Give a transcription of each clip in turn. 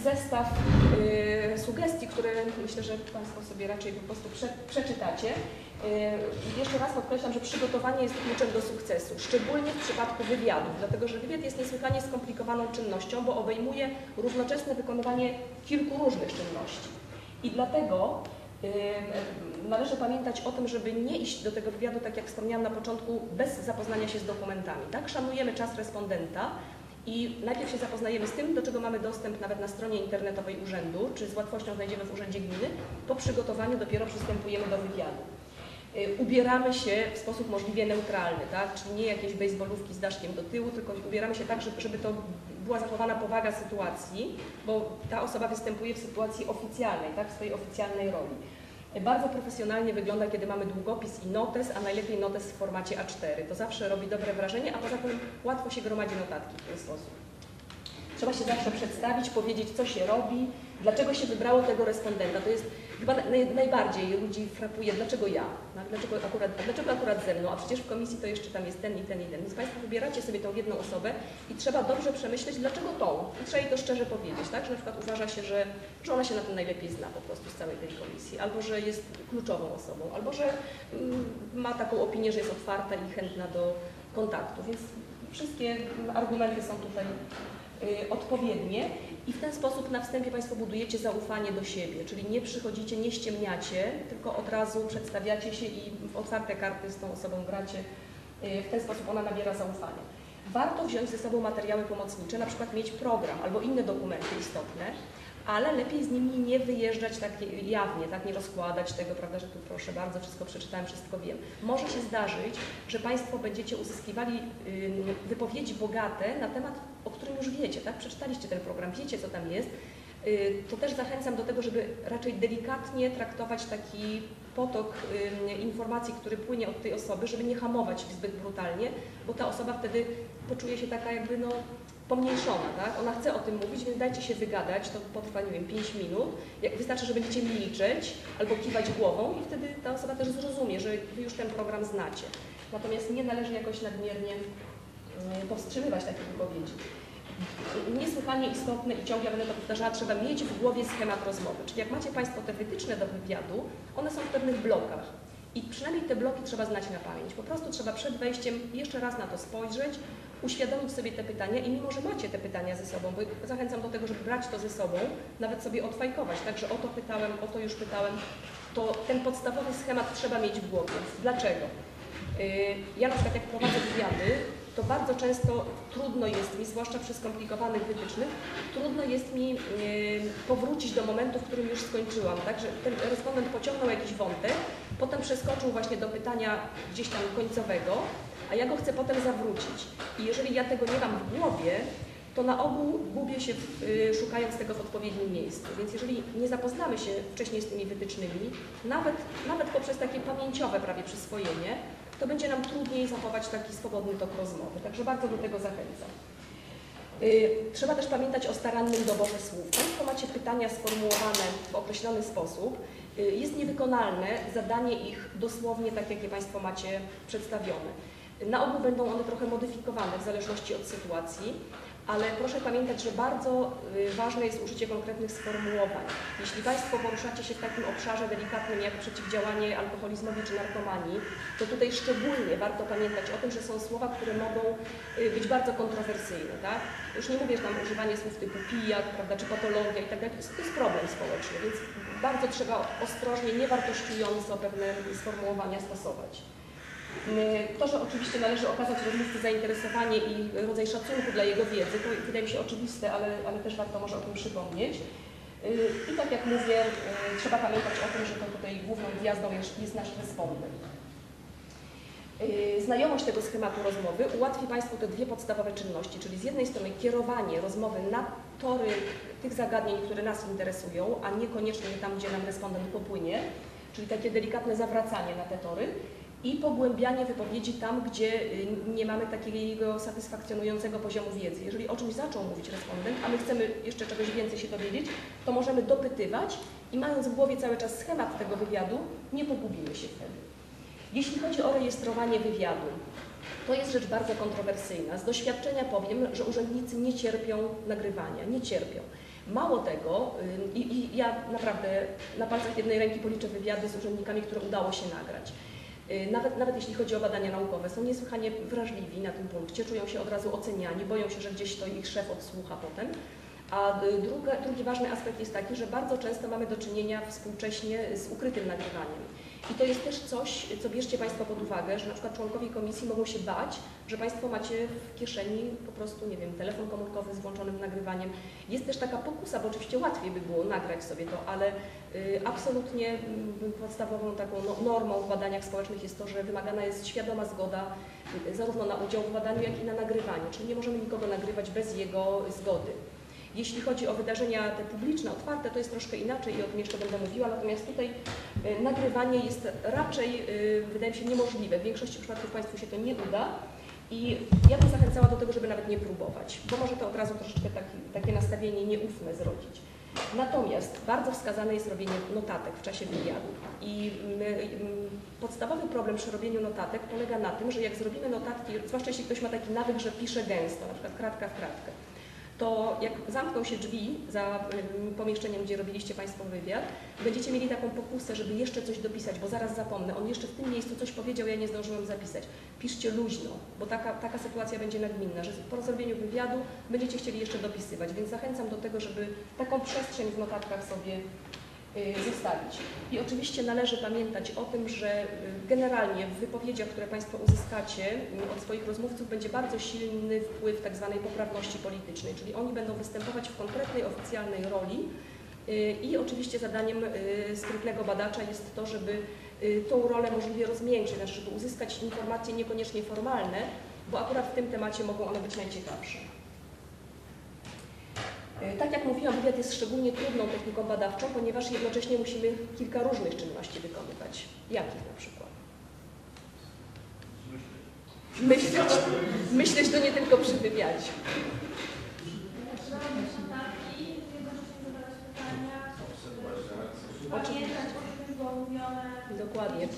zestaw sugestii, które myślę, że Państwo sobie raczej po prostu przeczytacie. Jeszcze raz podkreślam, że przygotowanie jest kluczem do sukcesu, szczególnie w przypadku wywiadu, dlatego że wywiad jest niesłychanie skomplikowaną czynnością, bo obejmuje równoczesne wykonywanie kilku różnych czynności. I dlatego należy pamiętać o tym, żeby nie iść do tego wywiadu, tak jak wspomniałam na początku, bez zapoznania się z dokumentami. Tak? Szanujemy czas respondenta i najpierw się zapoznajemy z tym, do czego mamy dostęp nawet na stronie internetowej urzędu, czy z łatwością znajdziemy w urzędzie gminy. Po przygotowaniu dopiero przystępujemy do wywiadu. Ubieramy się w sposób możliwie neutralny, tak? Czyli nie jakieś bejsbolówki z daszkiem do tyłu, tylko ubieramy się tak, żeby to była zachowana powaga sytuacji, bo ta osoba występuje w sytuacji oficjalnej, tak? W swojej oficjalnej roli. Bardzo profesjonalnie wygląda, kiedy mamy długopis i notes, a najlepiej notes w formacie A4. To zawsze robi dobre wrażenie, a poza tym łatwo się gromadzi notatki w ten sposób. Trzeba się zawsze przedstawić, powiedzieć, co się robi, dlaczego się wybrało tego respondenta. To jest chyba najbardziej ludzi frapuje, dlaczego ja, dlaczego akurat ze mną, a przecież w komisji to jeszcze tam jest ten i ten i ten. Więc Państwo wybieracie sobie tą jedną osobę i trzeba dobrze przemyśleć, dlaczego tą. I trzeba jej to szczerze powiedzieć, tak? Że na przykład uważa się, że ona się na tym najlepiej zna po prostu z całej tej komisji, albo że jest kluczową osobą, albo że ma taką opinię, że jest otwarta i chętna do kontaktu. Więc wszystkie argumenty są tutaj odpowiednie i w ten sposób na wstępie Państwo budujecie zaufanie do siebie, czyli nie przychodzicie, nie ściemniacie, tylko od razu przedstawiacie się i w otwarte karty z tą osobą gracie. W ten sposób ona nabiera zaufania. Warto wziąć ze sobą materiały pomocnicze, na przykład mieć program albo inne dokumenty istotne, ale lepiej z nimi nie wyjeżdżać tak jawnie, tak nie rozkładać tego, prawda, że tu proszę bardzo, wszystko przeczytałem, wszystko wiem. Może się zdarzyć, że Państwo będziecie uzyskiwali wypowiedzi bogate na temat, o którym już wiecie, tak? Przeczytaliście ten program, wiecie, co tam jest. To też zachęcam do tego, żeby raczej delikatnie traktować taki potok informacji, który płynie od tej osoby, żeby nie hamować ich zbyt brutalnie, bo ta osoba wtedy poczuje się taka jakby pomniejszona, tak? Ona chce o tym mówić, więc dajcie się wygadać, to potrwa, nie wiem, 5 minut. Wystarczy, że będziecie milczeć albo kiwać głową i wtedy ta osoba też zrozumie, że Wy już ten program znacie. Natomiast nie należy jakoś nadmiernie powstrzymywać takich wypowiedzi. Niesłychanie istotne i ciągle będę to powtarzała, trzeba mieć w głowie schemat rozmowy. Czyli jak macie Państwo te wytyczne do wywiadu, one są w pewnych blokach. I przynajmniej te bloki trzeba znać na pamięć. Po prostu trzeba przed wejściem jeszcze raz na to spojrzeć, uświadomić sobie te pytania i mimo, że macie te pytania ze sobą, bo zachęcam do tego, żeby brać to ze sobą, nawet sobie odfajkować, także o to pytałem, o to już pytałem, to ten podstawowy schemat trzeba mieć w głowie. Dlaczego? Ja na przykład jak prowadzę wywiady, to bardzo często trudno jest mi, zwłaszcza przy skomplikowanych wytycznych, trudno jest mi powrócić do momentu, w którym już skończyłam, tak, że ten respondent pociągnął jakiś wątek, potem przeskoczył właśnie do pytania gdzieś tam końcowego, a ja go chcę potem zawrócić. I jeżeli ja tego nie mam w głowie, to na ogół gubię się szukając tego w odpowiednim miejscu. Więc jeżeli nie zapoznamy się wcześniej z tymi wytycznymi, nawet poprzez takie pamięciowe prawie przyswojenie, to będzie nam trudniej zachować taki swobodny tok rozmowy. Także bardzo do tego zachęcam. Trzeba też pamiętać o starannym doborze słów. Państwo macie pytania sformułowane w określony sposób. Jest niewykonalne zadanie ich dosłownie tak, jak je Państwo macie przedstawione. Na ogół będą one trochę modyfikowane w zależności od sytuacji, ale proszę pamiętać, że bardzo ważne jest użycie konkretnych sformułowań. Jeśli Państwo poruszacie się w takim obszarze delikatnym jak przeciwdziałanie alkoholizmowi czy narkomanii, to tutaj szczególnie warto pamiętać o tym, że są słowa, które mogą być bardzo kontrowersyjne. Tak? Już nie mówię, że tam używanie słów typu pijak, prawda, czy patologia i tak dalej, to jest problem społeczny, więc bardzo trzeba ostrożnie, niewartościująco pewne sformułowania stosować. To, że oczywiście należy okazać rozmówcy zainteresowanie i rodzaj szacunku dla jego wiedzy, to wydaje mi się oczywiste, ale też warto może o tym przypomnieć. I tak jak mówię, trzeba pamiętać o tym, że to tutaj główną gwiazdą jest nasz respondent. Znajomość tego schematu rozmowy ułatwi Państwu te dwie podstawowe czynności, czyli z jednej strony kierowanie rozmowy na tory tych zagadnień, które nas interesują, a niekoniecznie tam, gdzie nam respondent popłynie, czyli takie delikatne zawracanie na te tory, i pogłębianie wypowiedzi tam, gdzie nie mamy takiego satysfakcjonującego poziomu wiedzy. Jeżeli o czymś zaczął mówić respondent, a my chcemy jeszcze czegoś więcej się dowiedzieć, to możemy dopytywać i mając w głowie cały czas schemat tego wywiadu, nie pogubimy się wtedy. Jeśli chodzi o rejestrowanie wywiadu, to jest rzecz bardzo kontrowersyjna. Z doświadczenia powiem, że urzędnicy nie cierpią nagrywania, nie cierpią. Mało tego, ja naprawdę na palcach jednej ręki policzę wywiady z urzędnikami, które udało się nagrać. Nawet jeśli chodzi o badania naukowe, są niesłychanie wrażliwi na tym punkcie, czują się od razu oceniani, boją się, że gdzieś to ich szef odsłucha potem. A drugi ważny aspekt jest taki, że bardzo często mamy do czynienia współcześnie z ukrytym nagrywaniem. I to jest też coś, co bierzcie Państwo pod uwagę, że na przykład członkowie komisji mogą się bać, że Państwo macie w kieszeni po prostu, nie wiem, telefon komórkowy z włączonym nagrywaniem. Jest też taka pokusa, bo oczywiście łatwiej by było nagrać sobie to, ale absolutnie podstawową taką normą w badaniach społecznych jest to, że wymagana jest świadoma zgoda zarówno na udział w badaniu, jak i na nagrywaniu, czyli nie możemy nikogo nagrywać bez jego zgody. Jeśli chodzi o wydarzenia te publiczne, otwarte, to jest troszkę inaczej i o tym jeszcze będę mówiła, natomiast tutaj nagrywanie jest raczej, wydaje mi się, niemożliwe. W większości przypadków Państwu się to nie uda i ja bym zachęcała do tego, żeby nawet nie próbować, bo może to od razu troszeczkę takie nastawienie nieufne zrodzić. Natomiast bardzo wskazane jest robienie notatek w czasie wywiadu i podstawowy problem przy robieniu notatek polega na tym, że jak zrobimy notatki, zwłaszcza jeśli ktoś ma taki nawyk, że pisze gęsto, na przykład kratka w kratkę, to jak zamkną się drzwi za pomieszczeniem, gdzie robiliście Państwo wywiad, będziecie mieli taką pokusę, żeby jeszcze coś dopisać, bo zaraz zapomnę, on jeszcze w tym miejscu coś powiedział, ja nie zdążyłem zapisać. Piszcie luźno, bo taka sytuacja będzie nagminna, że po zrobieniu wywiadu będziecie chcieli jeszcze dopisywać, więc zachęcam do tego, żeby taką przestrzeń w notatkach sobie zostawić. I oczywiście należy pamiętać o tym, że generalnie w wypowiedziach, które Państwo uzyskacie od swoich rozmówców, będzie bardzo silny wpływ tak zwanej poprawności politycznej, czyli oni będą występować w konkretnej, oficjalnej roli i oczywiście zadaniem skrytnego badacza jest to, żeby tą rolę możliwie rozmiękczyć, znaczy żeby uzyskać informacje niekoniecznie formalne, bo akurat w tym temacie mogą one być najciekawsze. Tak jak mówiłam, wywiad jest szczególnie trudną techniką badawczą, ponieważ jednocześnie musimy kilka różnych czynności wykonywać. Jakich na przykład? Myśleć to nie tylko przy wywiadzie. Dokładnie.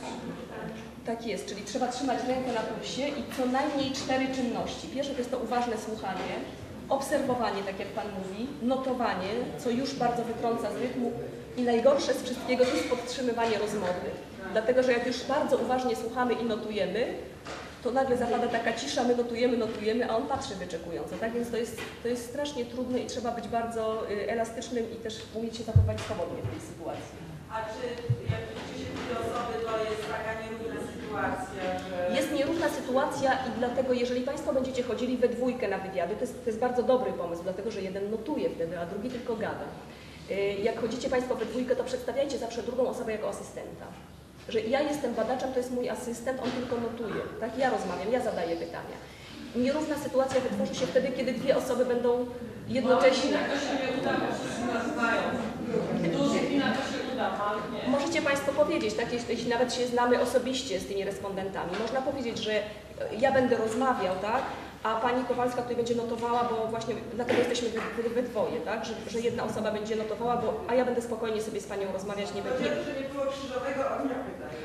Tak jest, czyli trzeba trzymać rękę na pulsie i co najmniej 4 czynności. Pierwsze to jest to uważne słuchanie, obserwowanie, tak jak Pan mówi, notowanie, co już bardzo wytrąca z rytmu i najgorsze z wszystkiego to jest podtrzymywanie rozmowy. Dlatego, że jak już bardzo uważnie słuchamy i notujemy, to nagle zapada taka cisza, my notujemy, a on patrzy wyczekująco. Tak więc to jest strasznie trudne i trzeba być bardzo elastycznym i też umieć się zachować swobodnie w tej sytuacji. A czy jak liczy się dwie osoby, to jest taka nierówna sytuacja, że... Jest nierówna sytuacja i dlatego, jeżeli Państwo będziecie chodzili we dwójkę na wywiady, to jest bardzo dobry pomysł, dlatego że jeden notuje wtedy, a drugi tylko gada. Jak chodzicie Państwo we dwójkę, to przedstawiajcie zawsze drugą osobę jako asystenta. Że ja jestem badaczem, to jest mój asystent, on tylko notuje. Tak? Ja rozmawiam, ja zadaję pytania. Nierówna sytuacja wytworzy się wtedy, kiedy dwie osoby będą jednocześnie... To się nie uda, bo wszyscy nas znają. Dużych wina to się uda, nie. Możecie Państwo powiedzieć, tak, jeśli nawet się znamy osobiście z tymi respondentami, można powiedzieć, że ja będę rozmawiał, tak, a Pani Kowalska tutaj będzie notowała, bo właśnie dlatego jesteśmy we dwoje, tak, że jedna osoba będzie notowała, a ja będę spokojnie sobie z Panią rozmawiać, nie będzie. Że nie było krzyżowego ognia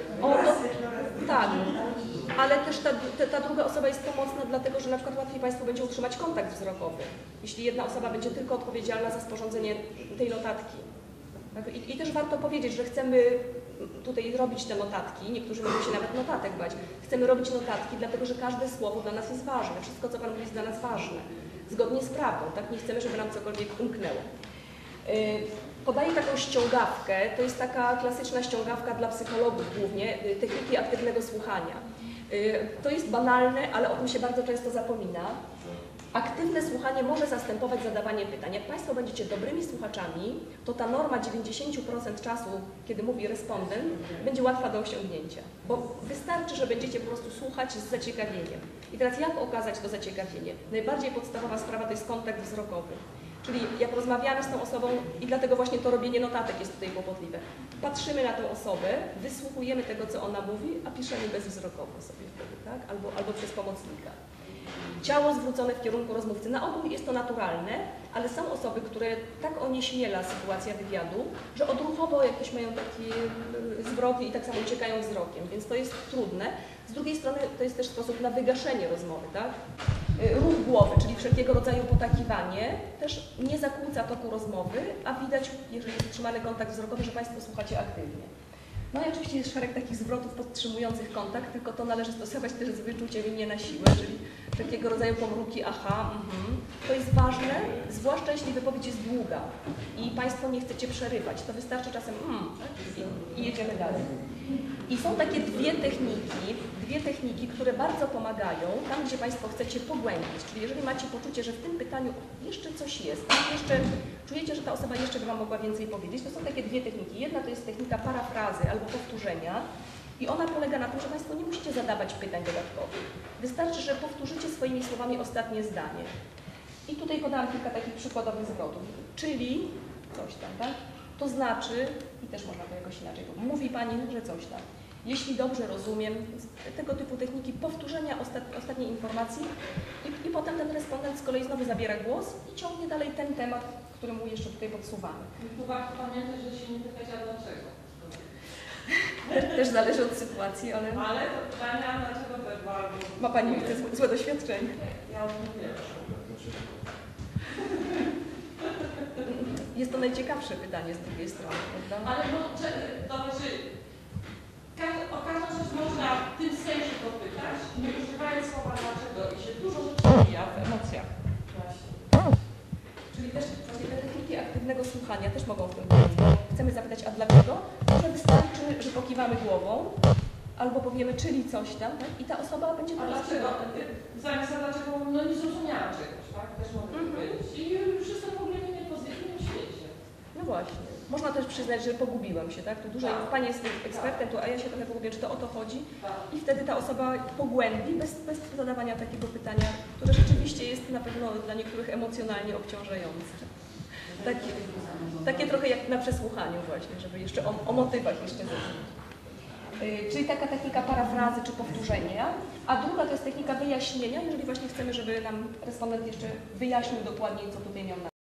tak, ale też ta druga osoba jest pomocna, dlatego że na przykład łatwiej Państwu będzie utrzymać kontakt wzrokowy, jeśli jedna osoba będzie tylko odpowiedzialna za sporządzenie tej notatki. Tak? I też warto powiedzieć, że chcemy tutaj robić te notatki, niektórzy mogą się nawet notatek bać. Chcemy robić notatki, dlatego że każde słowo dla nas jest ważne, wszystko co Pan mówi jest dla nas ważne, zgodnie z prawdą, tak? Nie chcemy, żeby nam cokolwiek umknęło. Podaję taką ściągawkę, to jest taka klasyczna ściągawka dla psychologów głównie, techniki aktywnego słuchania. To jest banalne, ale o tym się bardzo często zapomina. Aktywne słuchanie może zastępować zadawanie pytań. Jak Państwo będziecie dobrymi słuchaczami, to ta norma 90% czasu, kiedy mówi respondent, będzie łatwa do osiągnięcia. Bo wystarczy, że będziecie po prostu słuchać z zaciekawieniem. I teraz jak okazać to zaciekawienie? Najbardziej podstawowa sprawa to jest kontakt wzrokowy. Czyli jak rozmawiamy z tą osobą i dlatego właśnie to robienie notatek jest tutaj kłopotliwe. Patrzymy na tę osobę, wysłuchujemy tego, co ona mówi, a piszemy bezwzrokowo sobie wtedy, tak? Albo przez pomocnika. Ciało zwrócone w kierunku rozmówcy. Na ogół jest to naturalne, ale są osoby, które tak onieśmiela sytuacja wywiadu, że odruchowo jakieś mają taki zwrot i tak samo uciekają wzrokiem, więc to jest trudne. Z drugiej strony to jest też sposób na wygaszenie rozmowy, tak? Ruch głowy, czyli wszelkiego rodzaju potakiwanie, też nie zakłóca toku rozmowy, a widać, jeżeli jest utrzymany kontakt wzrokowy, że Państwo słuchacie aktywnie. No i oczywiście jest szereg takich zwrotów podtrzymujących kontakt, tylko to należy stosować też z wyczuciem i nie na siłę, czyli wszelkiego rodzaju pomruki, aha, To jest ważne, zwłaszcza jeśli wypowiedź jest długa i Państwo nie chcecie przerywać. To wystarczy czasem i jedziemy dalej. I są takie dwie techniki, które bardzo pomagają tam, gdzie Państwo chcecie pogłębić. Czyli jeżeli macie poczucie, że w tym pytaniu jeszcze coś jest, tam jeszcze czujecie, że ta osoba jeszcze by Wam mogła więcej powiedzieć, to są takie dwie techniki. Jedna to jest technika parafrazy albo powtórzenia i ona polega na tym, że Państwo nie musicie zadawać pytań dodatkowych. Wystarczy, że powtórzycie swoimi słowami ostatnie zdanie. I tutaj podałam kilka takich przykładowych zwrotów. Czyli coś tam, tak? To znaczy, i też można to jakoś inaczej powiedzieć, mówi Pani, że coś tam. Jeśli dobrze rozumiem, tego typu techniki powtórzenia ostatniej informacji i potem ten respondent z kolei znowu zabiera głos i ciągnie dalej ten temat, który mu jeszcze tutaj podsuwamy. Tu warto pamiętać, że się nie pytać, a dlaczego. Też zależy od sytuacji, ale Ale to pytania, dlaczego też bardzo... ma Pani złe doświadczenie. Ja o tym wiem. Jest to najciekawsze pytanie z drugiej strony, prawda? Ale no, to znaczy, o każdą rzecz można w tym sensie dopytać, nie używając słowa dlaczego i się dużo rzeczy mija w emocjach. Właśnie. Czyli też właśnie te techniki aktywnego słuchania też mogą w tym pomóc, bo chcemy zapytać, a dlaczego? Może wystarczy, że pokiwamy głową, albo powiemy, czyli coś tam, tak? I ta osoba będzie A to dlaczego? Zamiast a dlaczego, no nie zrozumiałam czegoś, tak? Też mogę powiedzieć. I już jestem w ogóle nie w innym świecie. No właśnie. Można też przyznać, że pogubiłem się, tak? Tu dużo Pani jest ekspertem, tu, a ja się trochę pogubię, czy to o to chodzi? I wtedy ta osoba pogłębi bez zadawania takiego pytania, które rzeczywiście jest na pewno dla niektórych emocjonalnie obciążające. Takie trochę jak na przesłuchaniu właśnie, żeby jeszcze o motywach jeszcze zrozumieć. Czyli taka technika parafrazy czy powtórzenia, a druga to jest technika wyjaśnienia, jeżeli właśnie chcemy, żeby nam respondent jeszcze wyjaśnił dokładniej, co tutaj miał na